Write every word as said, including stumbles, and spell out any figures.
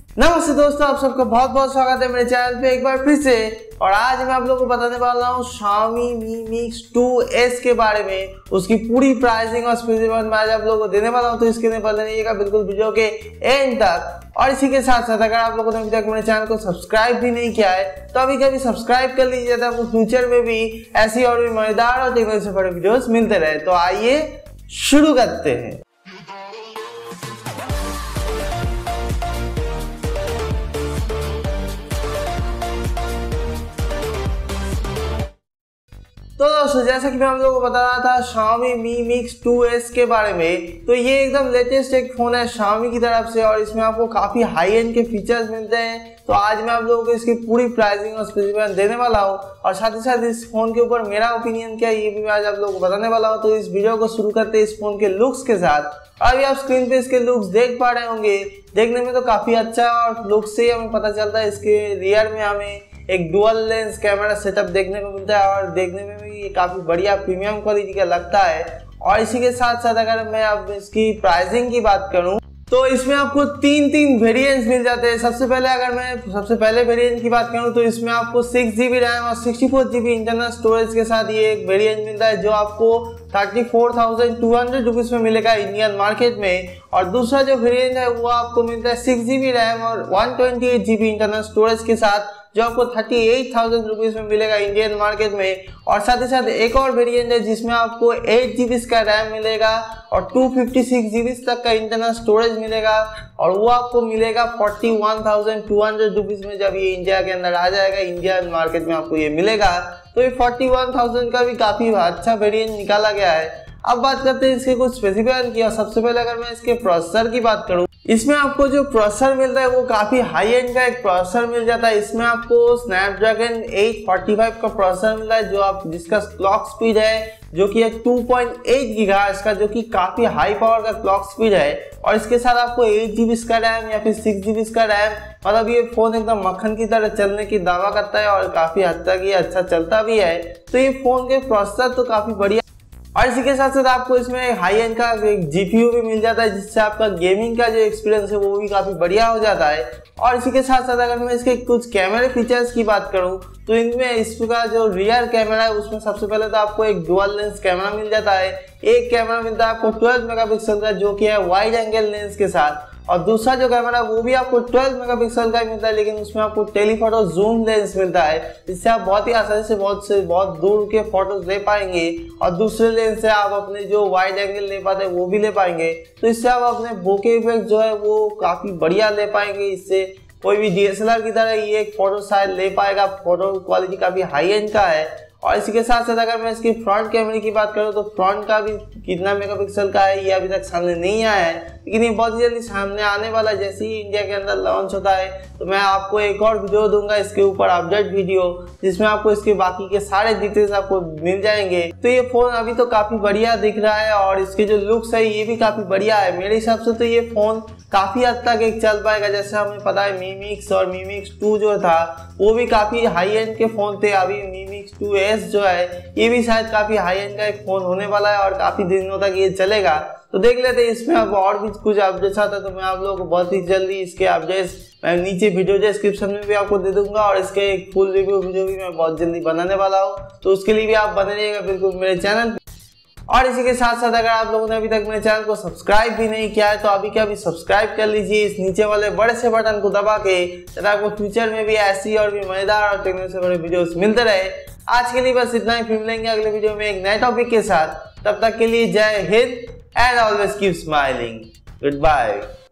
नमस्ते दोस्तों, आप सबका बहुत बहुत स्वागत है मेरे चैनल पे एक बार फिर से। और आज मैं आप लोगों को बताने वाला हूँ Xiaomi Mi Mix two S के बारे में। उसकी पूरी प्राइसिंग और स्पेसिफिकेशन मैं आज आप लोगों को देने वाला हूँ, तो इसके लिए पहले रहिएगा बिल्कुल वीडियो के एंड तक। और इसी के साथ साथ अगर आप लोगों ने अभी तक मेरे चैनल को सब्सक्राइब भी नहीं किया है तो अभी कभी सब्सक्राइब कर लीजिए, तो आपको फ्यूचर में भी ऐसी और भी मजेदार और टेक्नोलॉजी से बड़े वीडियोस मिलते रहे। तो आइए शुरू करते हैं। तो दोस्तों, जैसा कि मैं आप लोगों को बता रहा था Xiaomi Mi Mix two S के बारे में, तो ये एकदम लेटेस्ट एक फोन है Xiaomi की तरफ से और इसमें आपको काफी हाई एंड के फीचर्स मिलते हैं। तो आज मैं आप लोगों को इसकी पूरी प्राइसिंग और स्पेसिफिकेशन देने वाला हूँ और साथ ही साथ इस फोन के ऊपर मेरा ओपिनियन क्या है ये भी मैं आज आप लोगों को बताने वाला हूँ। तो इस वीडियो को शुरू करते हैं इस फोन के लुक्स के साथ। अभी आप स्क्रीन पे इसके लुक्स देख पा रहे होंगे, देखने में तो काफी अच्छा है और लुक्स से हमें पता चलता है इसके रियर में हमें एक डुअल लेंस कैमरा सेटअप देखने को मिलता है और देखने में भी ये काफी बढ़िया प्रीमियम क्वालिटी का लगता है। और इसी के साथ साथ अगर मैं अब इसकी प्राइसिंग की बात करूं तो इसमें आपको तीन तीन वेरिएंट्स मिल जाते हैं। सबसे पहले अगर मैं सबसे पहले वेरिएंट की बात करूं तो इसमें आपको सिक्स जीबी रैम और sixty four GB internal storage के साथ ये एक वेरिएंट मिलता है जो आपको thirty four thousand two hundred rupees में मिलेगा इंडियन मार्केट में। और दूसरा जो वेरिएंट है वो आपको मिलता है सिक्स जीबी रैम और one twenty eight GB internal storage के साथ, जो आपको थर्टी एट थाउजेंड रुपीज में मिलेगा इंडियन मार्केट में। और साथ ही साथ एक और वेरिएंट है जिसमें आपको एट जीबी का रैम मिलेगा और टू फिफ्टी सिक्स जीबी तक का इंटरनल स्टोरेज मिलेगा और वो आपको मिलेगा forty one thousand two hundred rupees में। जब ये इंडिया के अंदर आ जाएगा, इंडियन मार्केट में आपको ये मिलेगा, तो ये फोर्टी वन थाउजेंड का भी काफी अच्छा वेरिएंट निकाला गया है। अब बात करते हैं इसके कुछ स्पेसिफिकेशन की। और सबसे पहले अगर मैं इसके प्रोसेसर की बात करूं, इसमें आपको जो प्रोसेसर मिलता है वो काफी हाई एंड का एक प्रोसेसर मिल जाता है। इसमें आपको स्नैपड्रैगन एट फोर्टी फाइव का प्रोसेसर मिलता है जो आप जिसका क्लॉक स्पीड है जो कि है टू पॉइंट एट गीगाहर्ट्ज का, जो कि काफी हाई पावर का क्लॉक स्पीड है। और इसके साथ आपको एट जीबी का रैम या फिर सिक्स जीबी का रैम, मतलब ये फोन एकदम मक्खन की तरह चलने की दावा करता है और काफी हद तक ये अच्छा चलता भी है। तो ये फोन के प्रोसेसर तो काफी बढ़िया। और इसी के साथ साथ आपको इसमें हाई एंड का एक जीपीयू भी मिल जाता है जिससे आपका गेमिंग का जो एक्सपीरियंस है वो भी काफी बढ़िया हो जाता है। और इसी के साथ साथ अगर मैं इसके कुछ कैमरे फीचर्स की बात करूं तो इनमें इसका जो रियर कैमरा है उसमें सबसे पहले तो आपको एक डुअल लेंस कैमरा मिल जाता है। एक कैमरा मिलता है आपको ट्वेल्व मेगापिक्सल का जो कि है वाइड एंगल लेंस के साथ, और दूसरा जो कैमरा वो भी आपको ट्वेल्व मेगापिक्सल का मिलता है लेकिन उसमें आपको टेलीफोटो जूम लेंस मिलता है जिससे आप बहुत ही आसानी से बहुत से बहुत दूर के फोटोज ले पाएंगे और दूसरे लेंस से आप अपने जो वाइड एंगल ले पाते हैं वो भी ले पाएंगे। तो इससे आप अपने बोके इफेक्ट जो है वो काफी बढ़िया ले पाएंगे। इससे कोई भी डीएसएलआर की तरह ये एक फोटो शायद ले पाएगा, फोटो क्वालिटी काफी हाई एंड का है। और इसी के साथ साथ अगर मैं इसकी फ्रंट कैमरे की बात करूं तो फ्रंट का भी कितना मेगापिक्सल का है ये अभी तक सामने नहीं आया है, लेकिन ये बहुत जल्दी सामने आने वाला है। जैसे ही इंडिया के अंदर लॉन्च होता है तो मैं आपको एक और वीडियो दूंगा इसके ऊपर, अपडेट वीडियो, जिसमें आपको इसके बाकी के सारे डिटेल्स आपको मिल जाएंगे। तो ये फोन अभी तो काफी बढ़िया दिख रहा है और इसके जो लुक्स है ये भी काफी बढ़िया है। मेरे हिसाब से तो ये फोन काफी हद तक एक चल पाएगा। जैसे हमें पता है Mi Mix और Mi Mix टू जो था वो भी काफी हाई एंड के फोन थे। अभी Mi Mix टू एस जो है ये भी शायद काफी हाई एंड का एक फोन होने वाला है और काफी दिनों तक ये चलेगा। तो देख लेते हैं इसमें अब और भी कुछ अपडेट्स आता है तो मैं आप लोगों को बहुत ही जल्दी इसके अपडेट्स मैं नीचे वीडियो डिस्क्रिप्शन में भी आपको दे दूंगा और इसके एक फुल रिव्यू वीडियो भी मैं बहुत जल्दी बनाने वाला हूँ, तो उसके लिए भी आप बने रहिएगा बिल्कुल मेरे चैनल पे। और इसी के साथ साथ अगर आप लोगों ने अभी तक मेरे चैनल को सब्सक्राइब भी नहीं किया है तो अभी क्या अभी सब्सक्राइब कर लीजिए इस नीचे वाले बड़े से बटन को दबा के, ताकि आपको फ्यूचर में भी ऐसी और भी मजेदार और टेक्नोलॉजी से बड़े वीडियोस मिलते रहे। आज के लिए बस इतना ही, फिर मिलेंगे अगले वीडियो में एक नए टॉपिक के साथ। तब तक के लिए जय हिंद and always keep smiling. Good bye.